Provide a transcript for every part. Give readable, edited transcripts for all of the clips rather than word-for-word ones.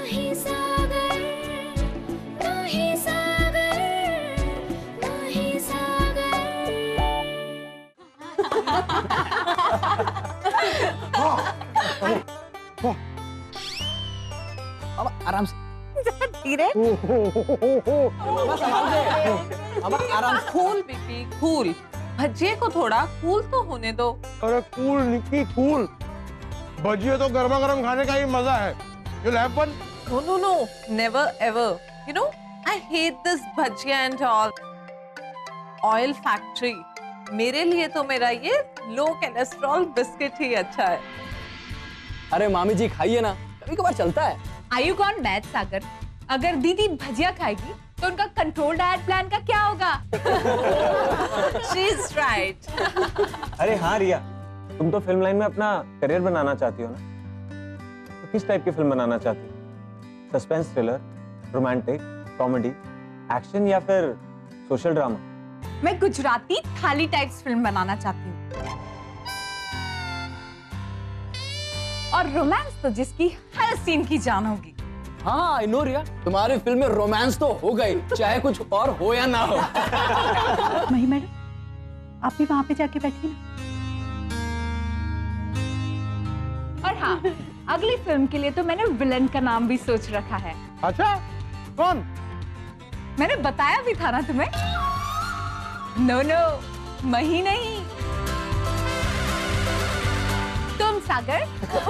नहीं सागर, नहीं सागर, नहीं सागर। अब आराम से, धीरे। अब आराम से। कूल बेबी कूल, भज्जे को थोड़ा कूल तो होने दो। अरे कूल निक्की कूल, भजिए तो गर्मा गर्म खाने का ही मजा है। You'll have fun? No, no, no, never ever. You know, I hate this bhajia and all. Oil factory. मेरे लिए तो मेरा ये लो कोलेस्ट्रॉल बिस्किट ही अच्छा है। अरे मामी जी खाइए ना, कभी कभार चलता है। Are you gone mad, सागर? अगर दीदी भजिया खाएगी तो उनका कंट्रोल डाइट प्लान का क्या होगा? She's right. अरे हाँ रिया, तुम तो फिल्म लाइन में अपना करियर बनाना चाहती हो ना? तो किस टाइप की फिल्म बनाना चाहती हो? Suspense thriller, romantic, comedy, action या फिर सोशल ड्रामा? मैं गुजराती थाली टाइप्स फिल्म बनाना चाहती हूँ। और रोमांस तो जिसकी हर सीन की जान होगी। हाँ आई नो रिया, तुम्हारी फिल्म में रोमांस तो हो गई, चाहे कुछ और हो या ना हो। मही मैडम, आप भी वहां पे जाके बैठिए ना। और हाँ, अगली फिल्म के लिए तो मैंने विलन का नाम भी सोच रखा है। अच्छा, कौन? मैंने बताया भी था ना तुम्हें। नो नो, मही नहीं, तुम सागर।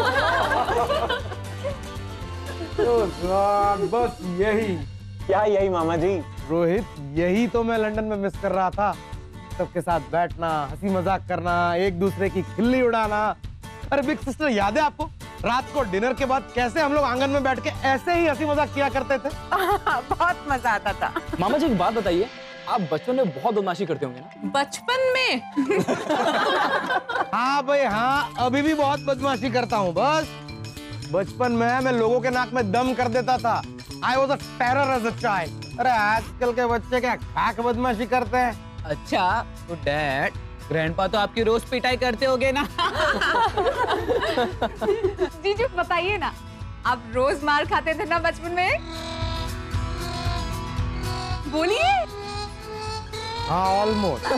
तो बस यही। क्या यही मामा जी? रोहित, यही तो मैं लंदन में मिस कर रहा था। सबके साथ बैठना, हंसी मजाक करना, एक दूसरे की खिल्ली उड़ाना। अरे बिग सिस्टर, याद है आपको रात को डिनर के बाद कैसे हम लोग आंगन में बैठ के ऐसे ही हंसी मजाक किया करते थे? बहुत मजा आता था। मामा जी एक बात बताइए, आप बचपन में बहुत बदमाशी करते होंगे ना? बचपन में? हाँ भाई हाँ, अभी भी बहुत बदमाशी करता हूँ। बस बचपन में मैं लोगों के नाक में दम कर देता था। I was a terror as a child। अरे आजकल के बच्चे क्या खाक बदमाशी करते हैं। अच्छा तो डैड, ग्रैंडपा तो आपकी रोज पिटाई करते होगे ना? जीजू बताइए ना, आप रोज मार खाते थे ना बचपन में? बोलिए। हाँ ऑलमोस्ट।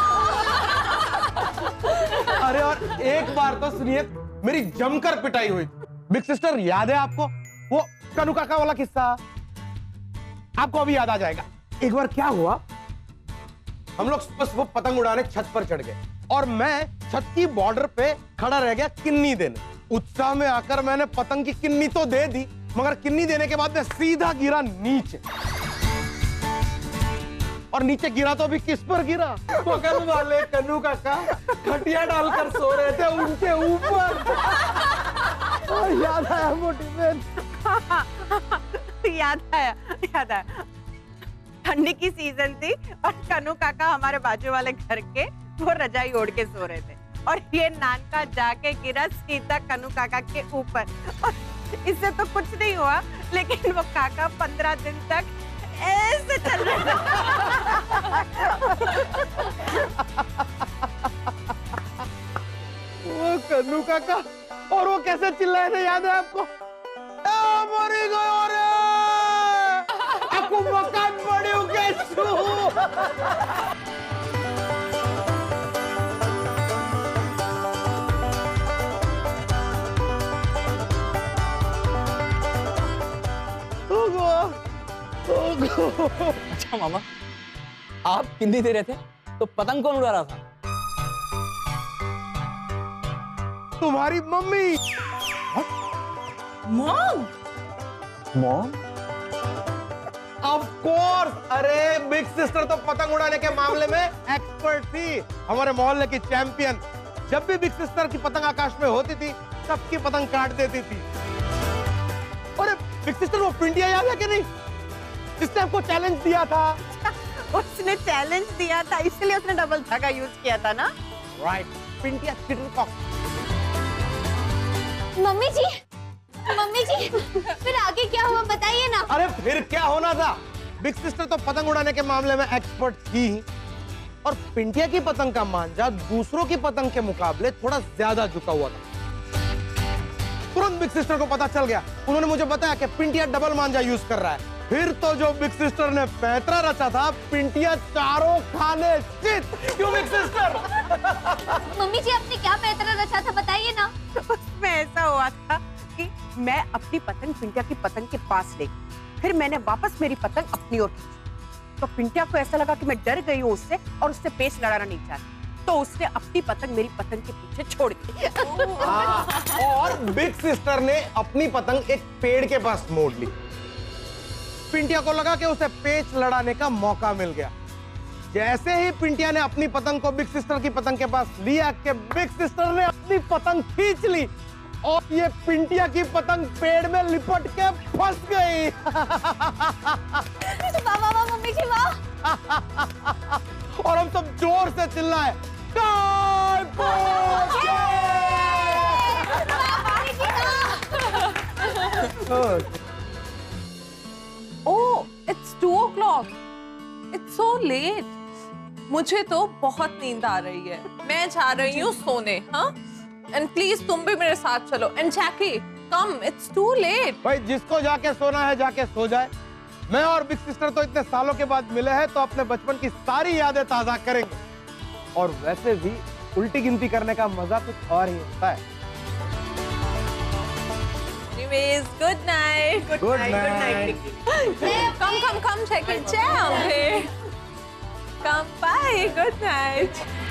अरे और एक बार तो सुनिए, मेरी जमकर पिटाई हुई। बिग सिस्टर याद है आपको वो कनु काका वाला किस्सा? आपको अभी याद आ जाएगा। एक बार क्या हुआ, हम लोग बस वो पतंग उड़ाने छत पर चढ़ गए और मैं छत की बॉर्डर पे खड़ा रह गया किन्नी देने। उत्साह में आकर मैंने पतंग की किन्नी तो दे दी, मगर किन्नी देने के बाद मैं सीधा गिरा नीचे। और नीचे गिरा तो अभी किस पर गिरा? बगल वाले कन्नू काका खटिया डालकर सो रहे थे उनके ऊपर। याद आया मोटिवेट। याद आया, याद आया। ठंडी की सीजन थी और कन्नू काका हमारे बाजू वाले घर के वो रजाई ओढ़ के सो रहे थे और ये नानका जाके गिरा सीधा कन्नू काका के ऊपर। और इससे तो कुछ नहीं हुआ, लेकिन वो काका 15 दिन तक ऐसे चल रहा था। वो कन्नू काका, और वो कैसे चिल्लाए थे याद है आपको? मरी गयो रे, आपको मकान पड़ियो कैसू? अच्छा मामा, आप किन्नी दे रहे थे तो पतंग कौन उड़ा रहा था? तुम्हारी मम्मी। मॉम? मॉम? Of course. अरे बिग सिस्टर तो पतंग उड़ाने के मामले में एक्सपर्ट थी, हमारे मोहल्ले की चैंपियन। जब भी बिग सिस्टर की पतंग आकाश में होती थी, सबकी पतंग काट देती थी। अरे बिग सिस्टर, वो पिंडिया याद है कि नहीं, जिसने आपको चैलेंज दिया था? उसने चैलेंज दिया था, इसलिए उसने डबल धागा यूज किया था ना? राइट, पिंडिया चिटरकॉक। मम्मी जी, फिर आगे क्या हुआ बताइए ना। अरे फिर क्या होना था, बिग सिस्टर तो पतंग उड़ाने के मामले में एक्सपर्ट थी और पिंटिया की पतंग का मांझा दूसरों की पतंग के मुकाबले थोड़ा ज्यादा झुका हुआ था। तुरंत बिग सिस्टर को पता चल गया। उन्होंने मुझे बताया कि पिंटिया डबल मांजा यूज कर रहा है। फिर तो जो बिग सिस्टर ने पैतरा रचा था, पिंटिया चारों खाने चित। क्यों बिग सिस्टर? मम्मी जी आपने क्या पैतरा रचा था बताइए ना। उसमें ऐसा हुआ था कि मैं अपनी पतंग पिंटिया की पतंग के पास ले गई, फिर मैंने वापस मेरी पतंग अपनी ओर खींची, तो पिंटिया को ऐसा लगा कि मैं डर गई हूँ उससे और उससे पेच लड़ाना नहीं चाहती, तो उसने अपनी पतंग मेरी पतंग के पीछे छोड़ दी। और बिग सिस्टर ने अपनी पतंग एक पेड़ के पास मोड़ ली। पिंटिया को लगा कि उसे पेच लड़ाने का मौका मिल गया। जैसे ही पिंटिया ने अपनी पतंग को बिग सिस्टर की पतंग के पास लिया कि बिग सिस्टर ने अपनी पतंग खींच ली और ये पिंटिया की पतंग पेड़ में लिपट के फंस गई। वाह वाह वाह मम्मी जी वाह। और हम सब जोर से चिल्लाए, काय पो Oh, it's 2 o'clock. It's so late. मुझे तो बहुत नींद आ रही है। मैं जा रही हूँ सोने, हाँ? And please तुम भी मेरे साथ चलो। And Jackie, come. It's too late. भाई जिसको जाके सोना है जाके सो जाए। मैं और बिग सिस्टर तो इतने सालों के बाद मिले हैं, तो अपने बचपन की सारी यादें ताजा करेंगे। और वैसे भी उल्टी गिनती करने का मजा कुछ और ही होता है। Anyways, good night. Good night. Come, Jackie. Jam. Come, bye. Good night.